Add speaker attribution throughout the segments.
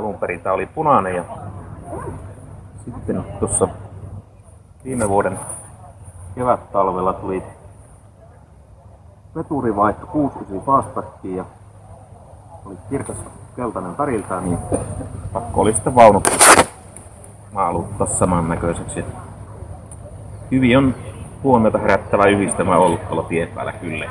Speaker 1: alun perin tää oli punainen ja sitten tuossa viime vuoden kevät-talvella tuli veturivaihto 69 Fastbackiin ja oli kirkas keltainen väriltään, niin pakko oli sitten vaunut maaluttaa samannäköiseksi. Hyvin on huomiota herättävä yhdistelmä ollut tuolla tien päällä kyllä.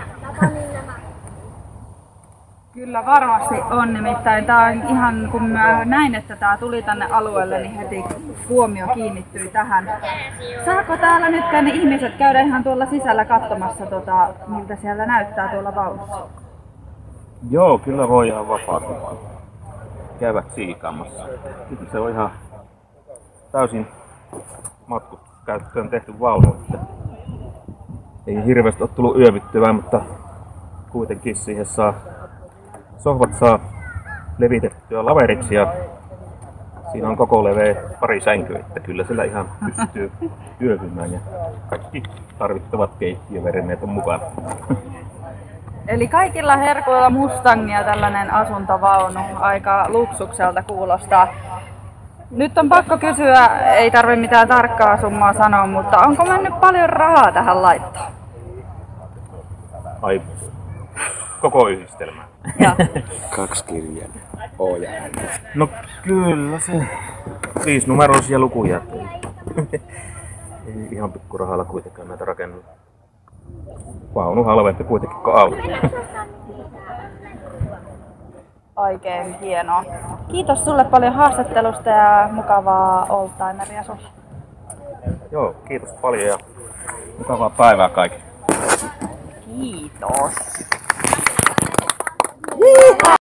Speaker 2: Kyllä varmasti on, nimittäin tää on ihan kun mä näin, että tää tuli tänne alueelle, niin heti huomio kiinnittyi tähän. Saako täällä nyt ne ihmiset käydä ihan tuolla sisällä katsomassa, miltä siellä näyttää tuolla vaunussa?
Speaker 1: Joo, kyllä voi ihan vapaasti käydä siikaamassa. Se on ihan täysin matkustuskäyttöön tehty vaunu. Ei hirveästi ole tullut yövyttyvää, mutta kuitenkin siihen sohvat saa levitettyä laveriksi ja siinä on koko leveä pari sänkyä, että kyllä sillä ihan pystyy yövymään ja kaikki tarvittavat keittiövereneet on mukana.
Speaker 2: Eli kaikilla herkuilla Mustangia tällainen asuntovaunu, aika luksukselta kuulostaa. Nyt on pakko kysyä, ei tarvi mitään tarkkaa summaa sanoa, mutta onko mennyt paljon rahaa tähän laittoon?
Speaker 1: Ai, koko yhdistelmä.
Speaker 3: 2 kirjan. O ja N.
Speaker 1: No kyllä se 5 numeroisia lukuja. Ei ihan pikkurahalla kuitenkaan näitä rakennut. Vaunu halvempi kuitenkin kuin auto.
Speaker 2: Oikein hienoa. Kiitos sulle paljon haastattelusta ja mukavaa oldtimeria sulle.
Speaker 1: Joo, kiitos paljon ja mukavaa päivää kaikille.
Speaker 2: Kiitos.